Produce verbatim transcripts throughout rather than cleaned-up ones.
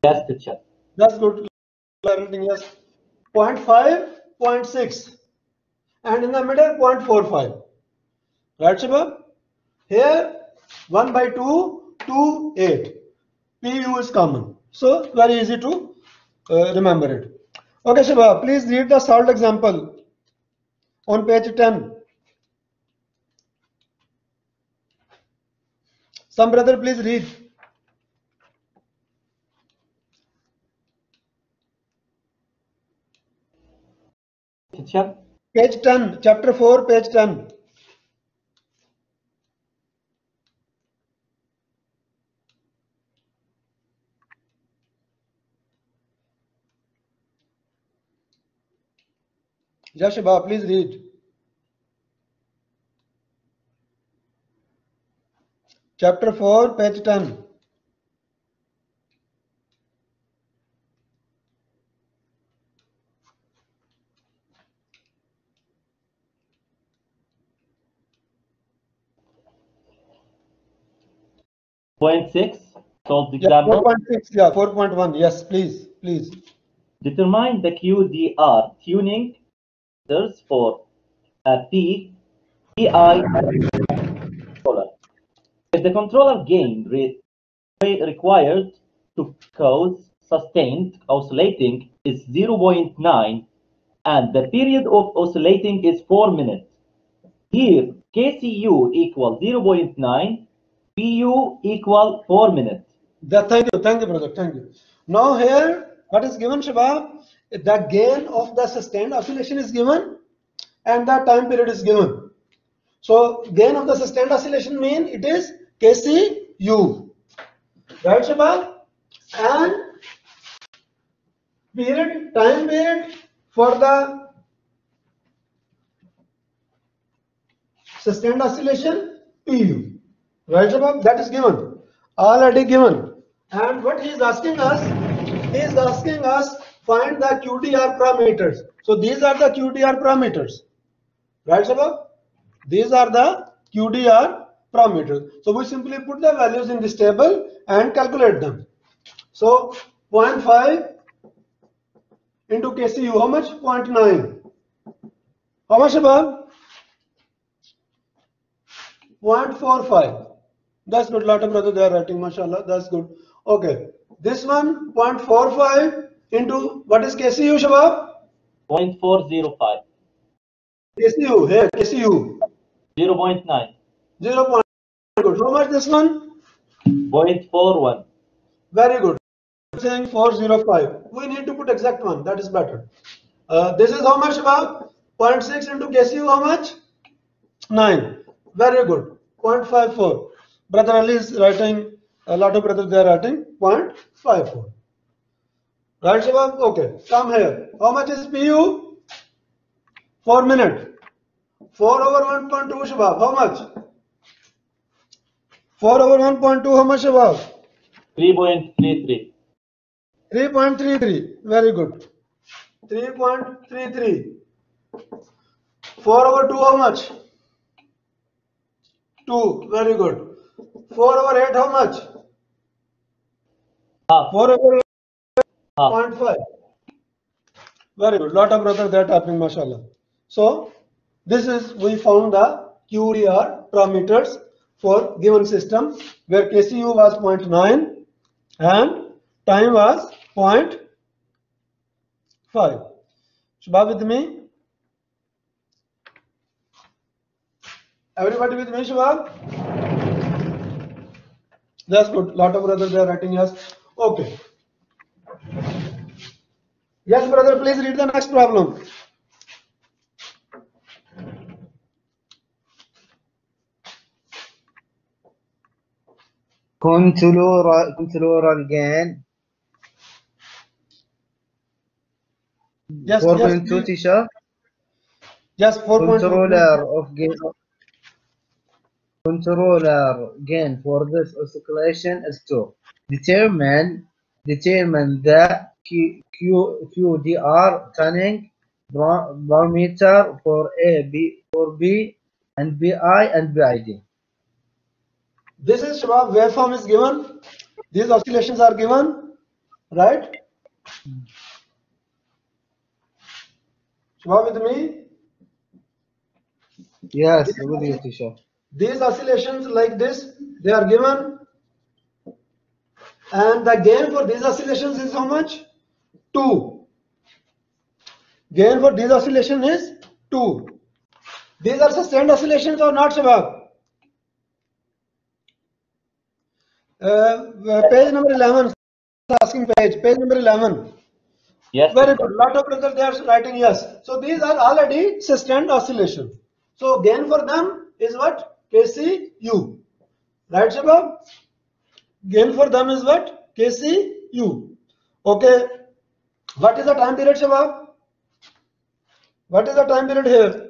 Yes, teacher. That's good. Yes. zero point five, zero point six, and in the middle zero point four five. Right, Shabab? Here one by two, two, eight. P U is common. So very easy to uh, remember it. Okay, Shabab, please read the solved example on page ten. Some brother, please read. Teacher. Page ten, chapter four, page ten. Jashaba, please read. Chapter four, page ten. Point six. Solve the Yeah, example. four point six, yeah, four point one. Yes, please, please. Determine the Q D R tuning for a P, P I, controller. If the controller gain rate required to cause sustained oscillating is zero point nine and the period of oscillating is four minutes. Here, K C U equals zero point nine, P U equal four minutes. The, thank you, thank you, brother, thank you. Now here, what is given, Shabab? The gain of the sustained oscillation is given and the time period is given. So gain of the sustained oscillation mean it is K C U. Right, Shabab? And period, time period for the sustained oscillation, P U. Right, Shabab? That is given. Already given. And what he is asking us, he is asking us find the Q D R parameters. So these are the Q D R parameters. Right, Shabab? These are the Q D R parameters. So we simply put the values in this table and calculate them. So zero point five into K C U, how much? zero point nine. How much, Shabab? zero point four five. That's good. Lot of brother they are writing, mashallah. That's good. Okay. This one zero point four five into what is K C U, Shabab? zero point four zero five. K C U, here, K C U. zero point nine. zero point nine. Good. How much this one? zero point four one. Very good. Saying four zero five. We need to put exact one. That is better. Uh, this is how much, Shabab? zero point six into K C U, how much? nine. Very good. zero point five four. Brother Ali is writing, a lot of brothers they are writing zero point five four. Right, Shabab? Okay. Come here. How much is P U? four minutes. four over one point two, Shabab. How much? four over one point two, how much, Shabab? three point three three. three point three three. Very good. three point three three. four over two, how much? two. Very good. four over eight, how much? Half. four over Half. zero point five. Very good. Lot of brothers they are tapping, mashallah. So this is, we found the Q D R parameters for given system where K C U was zero point nine and time was zero point five. Shabab with me? Everybody with me, Shabab? That's good. Lot of brothers they are writing yes. Okay. Yes, brother, please read the next problem. Controller, controller gain. Yes, four yes, point two, please. teacher. Yes, four point two. Controller of gain. Controller gain for this oscillation is two. Determine determine the Q, Q, Q D R tuning parameter for A, B, for B, and B I and B I D. This is Shabab waveform is given. These oscillations are given. right? Shabab with me? Yes, with you, teacher. These oscillations like this, they are given, and the gain for these oscillations is how much? two. Gain for these oscillations is two. These are sustained oscillations or not, Shabab? Uh, page number eleven, asking page, page number eleven. Yes. Very good. Lot of brothers they are writing yes. So these are already sustained oscillation. So gain for them is what? K C U. Right, Shabab? Gain for them is what? K C U. Okay. What is the time period, Shabab? What is the time period here?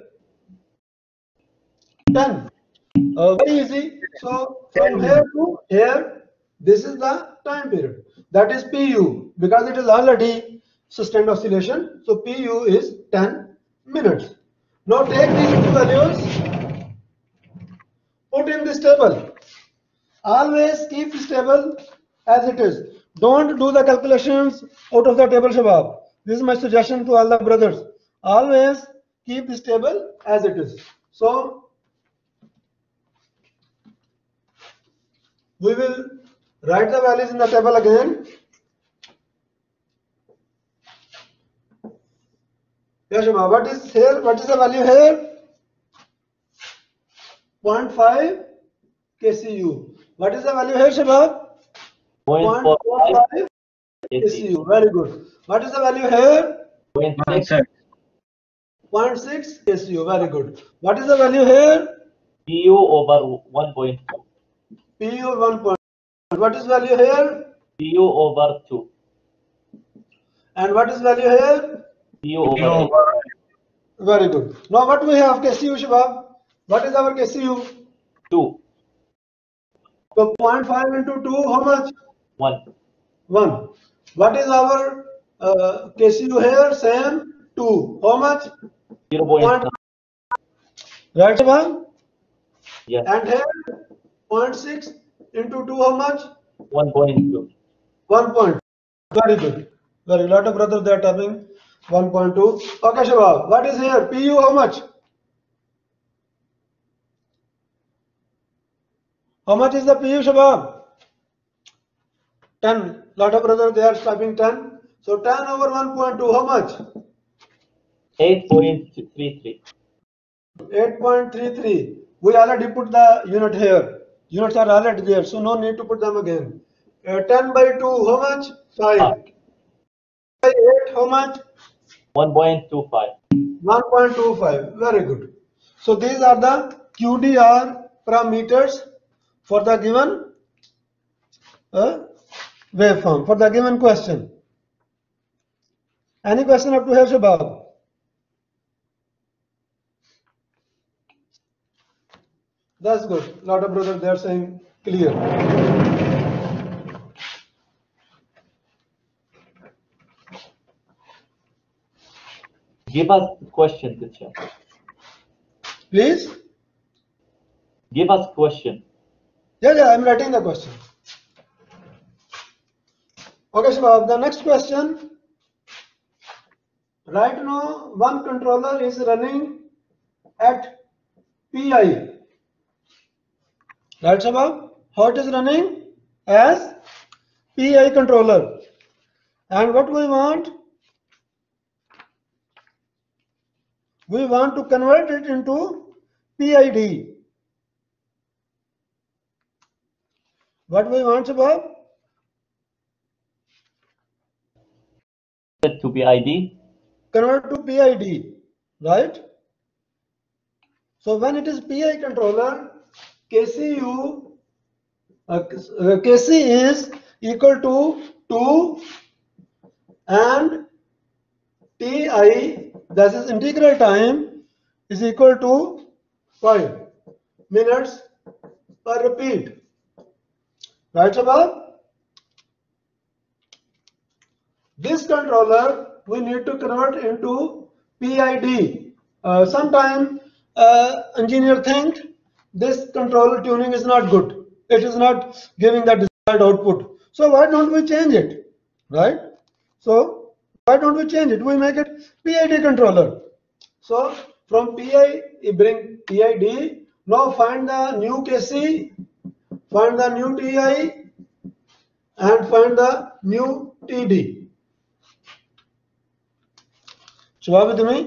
ten. Uh, very easy. So from here to here, this is the time period. That is P U because it is already sustained oscillation. So P U is ten minutes. Now take these two values, put in this table. Always keep this table as it is. Don't do the calculations out of the table, Shabab. This is my suggestion to all the brothers. Always keep this table as it is. So we will write the values in the table again. Yes, Shabab. What is here? What is the value here? zero point five K C U. What is the value here, Shabab? zero point four five K C U. Very good. What is the value here? zero point six. zero point six K C U. Very good. What is the value here? P U over one point two. P U one point two. What is value here? P U over two. And what is value here? P U over eight. Very good. Now what we have K C U, Shabab? What is our K C U? two. So zero point five into two, how much? one. one. What is our uh, K C U here? Same. two. How much? zero point nine. Right, Shabab? Yes. And here, zero point six into two, how much? one point two. one point. Very good. Very lot of brothers they are typing one point two. Okay, Shabab. What is here? P U how much? How much is the P U, Shabab? ten. Lot of brothers they are typing ten. So ten over one point two, how much? eight point three three. eight point three three. We already put the unit here. Units are already there, so no need to put them again. Uh, ten by two, how much? five. Ah. By eight, how much? one point two five. one point two five. Very good. So these are the Q D R parameters for the given uh, waveform, for the given question. Any question up to here, Shabab? That's good. Lot of brothers they are saying clear. Give us question, teacher. Please. Give us question. Yeah, yeah, I'm writing the question. Okay, Shabab, the next question. Right now, one controller is running at P I. Right, Shabab? How it is running? As P I controller. And what we want? We want to convert it into P I D. What we want, Shabab? To P I D. Convert to P I D, right? So when it is P I controller, K C U, uh, K C is equal to two and T I, that is integral time, is equal to five minutes per repeat. Right, Shabab? This controller we need to convert into P I D. Uh, Sometimes uh, engineer think this controller tuning is not good. It is not giving the desired output. So why don't we change it? right? So why don't we change it? We make it P I D controller. So from P I, you bring P I D. Now find the new K C, find the new T I, and find the new T D. Shabab with me?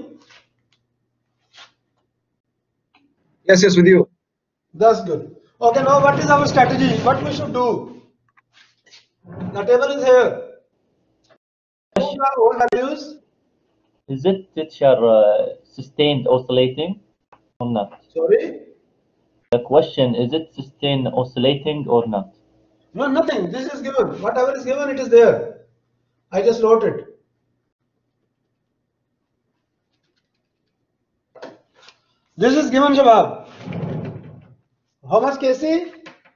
Yes, yes, with you. That's good. Okay, now what is our strategy? What we should do? The table is here. Those are all values. Is it teacher uh, sustained oscillating or not? Sorry? The question, is it sustained oscillating or not? No, nothing. This is given. Whatever is given, it is there. I just wrote it. This is given, Shabab. How much K C?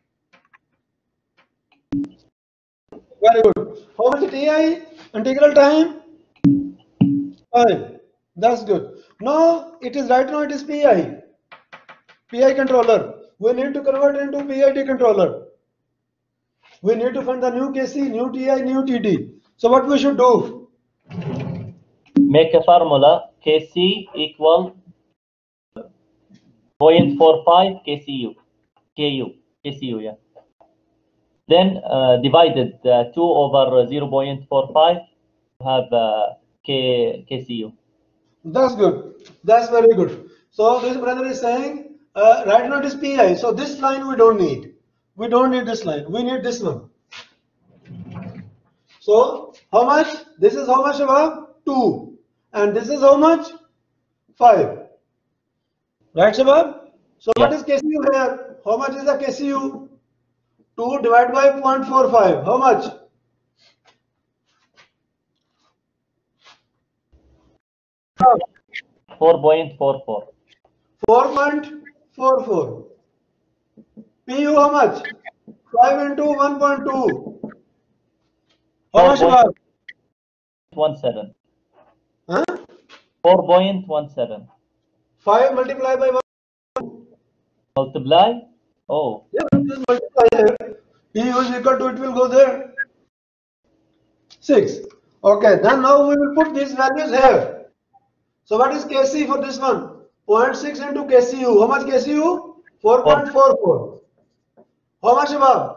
Very good. How much T I? Integral time? Five. That's good. Now it is right now it is P I. P I controller. We need to convert it into P I D controller. We need to find the new K C, new T I, new T D. So what we should do? Make a formula K C equal zero point four five K C U. K U. K C U, yeah. Then uh, divided uh, two over zero point four five, have uh, K, KCU. That's good. That's very good. So this brother is saying, uh, right now it is P I. So this line we don't need. We don't need this line. We need this one. So how much? This is how much Shabab? two. And this is how much? five. Right, Shabab? So Yeah. what is K C U here? How much is the K C U? two divided by zero point four five. How much? four point four four. four point four four. P U how much? five into one point two. How much Shabab? one seven. Huh? four point one seven. five multiplied by one. Multiply? Oh, Yeah, just multiply here. P U is equal to, it will go there. six. Okay, then now we will put these values here. So what is K C for this one? zero point six into K C U. How much K C U? four point four four. How much Shabab?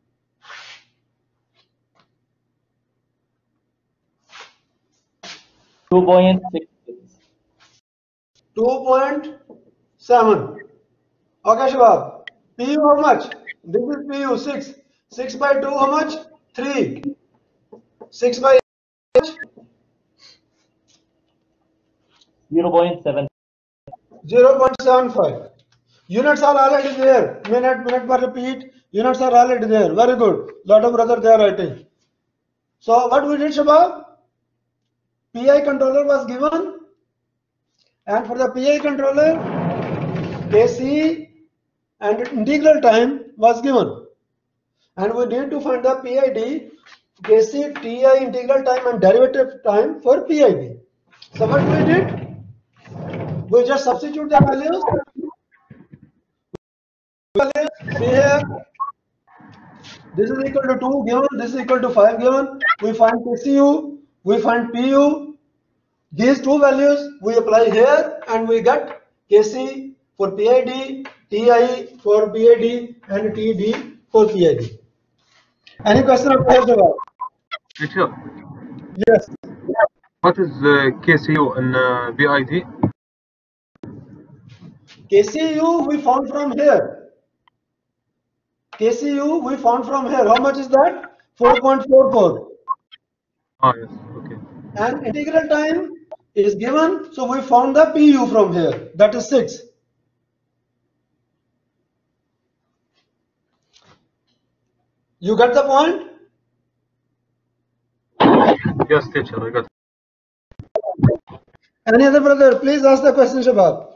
two point six six. two point seven. Okay, Shabab. P U how much? This is P U six. six by two how much? three. six by zero point seven. zero point seven five. Units are already there. Minute, minute per repeat. Units are already there. Very good. Lot of brother they are writing. So what we did, Shabab? P I controller was given, and for the P I controller, K C and integral time was given, and we need to find the P I D, K C, T I, integral time, and derivative time for P I D. So what we did? We just substitute the values. See here, this is equal to two given, this is equal to five given. We find K C U, we find P U. These two values we apply here, and we get K C for P I D, T I for P I D, and T D for P I D. Any question or question? Teacher, Yes. what is uh, K C U and uh, B I D? K C U we found from here. K C U we found from here. How much is that? four point four four. Ah, yes, okay. And integral time is given, so we found the P U from here. That is six. You get the point? Yes, teacher, I got it. Any other brother, please ask the question, Shabab.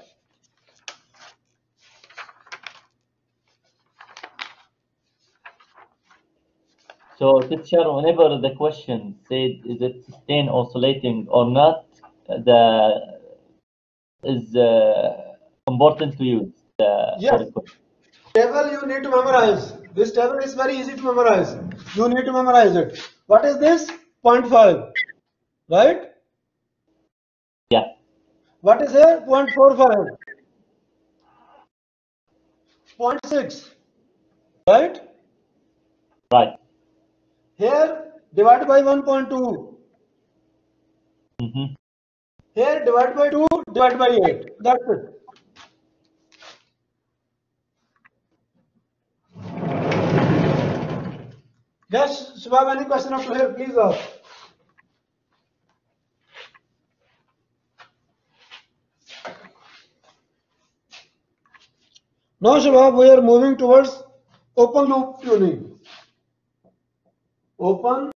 So, teacher, whenever the question said, is it sustained oscillating or not, the is uh, important to use the Yes. for the Table you need to memorize. This table is very easy to memorize. You need to memorize it. What is this? zero point five, right? Yeah. What is here? zero point four five, zero point six, right? Right. Here divide by one point two. Mm-hmm. Here divide by two, divide by eight. That's it. Yes, Shubham, any question up to here? Please ask. Now, Shubham, we are moving towards open loop tuning. Open